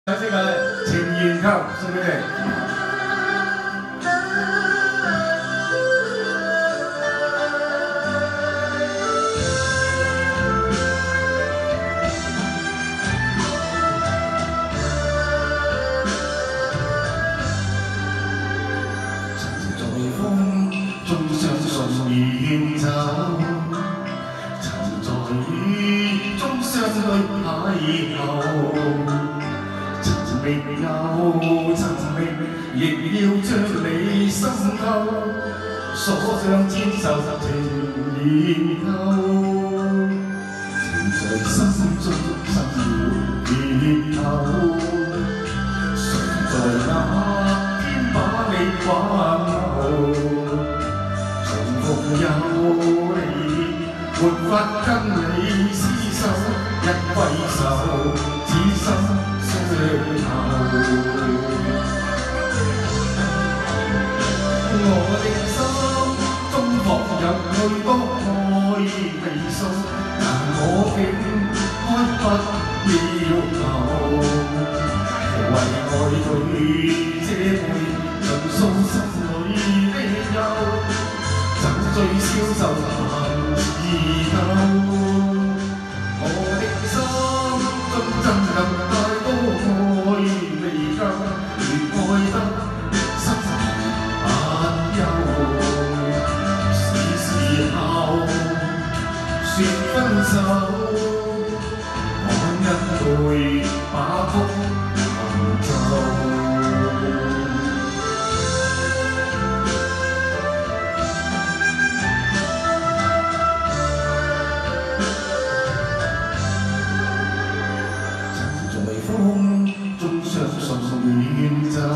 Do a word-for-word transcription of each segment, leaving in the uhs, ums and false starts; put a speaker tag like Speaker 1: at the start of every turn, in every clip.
Speaker 1: 这个情缘扣送俾你。曾在風中相信遠走，曾在雨中相對邂逅。 曾覓有，曾覓亦要將你心扣，鎖上千手情緣扣，情在心中深了結口，誰在那天把你挽留？重逢有你，沒法跟你廝守，一揮手，此生。 相後，我的心中彷有許多愛未訴，但我竟開不了口。為愛佢這輩盡訴心裏的憂，怎追消愁難自鬥。我的心中真有太多。 說分手，我因會把福行奏。曾在風中相信遠走，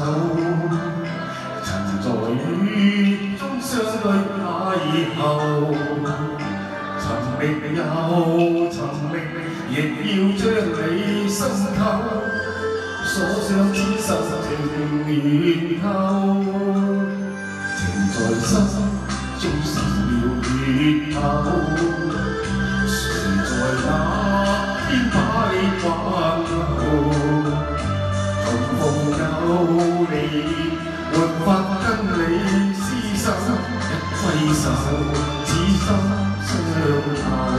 Speaker 1: 曾在雨中相對邂逅。 曾覓有，曾覓亦要將你心扣，鎖上千手情緣扣，情在心中生了結口，誰在那天把你挽留？重逢有你，沒法跟你廝守，一揮手，此生。 相後，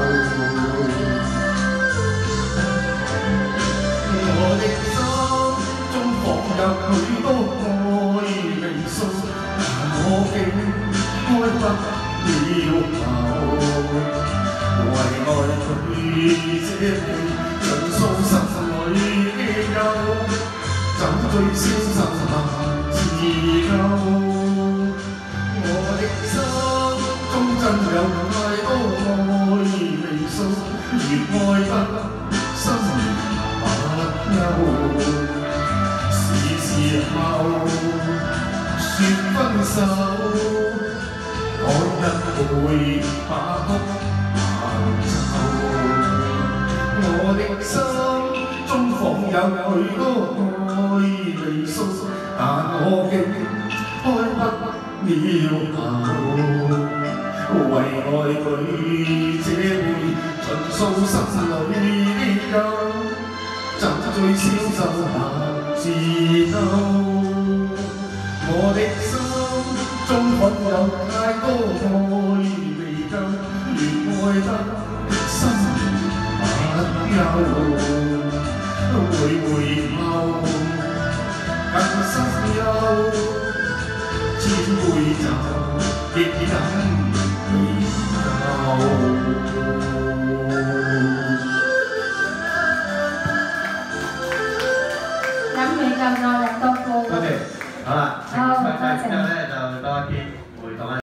Speaker 1: 我的心中彷有許多愛未訴，但我竟開不了口。為愛佢這輩盡訴心裏的憂，怎追消愁難自救。我的心中真有太多。 越愛得心不休，是時候說分手，我一會把哭行奏。我的心中彷有許多愛未訴，但我竟開不了口。 為愛佢這輩盡訴心裏的憂，怎追消愁難自鬥。我的心中彷有太多愛未夠，越愛得心不休。每回眸更深幽，千杯酒亦飲。
Speaker 2: 飲完就愛人多謝。
Speaker 1: 多謝，好啦，唱晒之後咧就多啲回盪。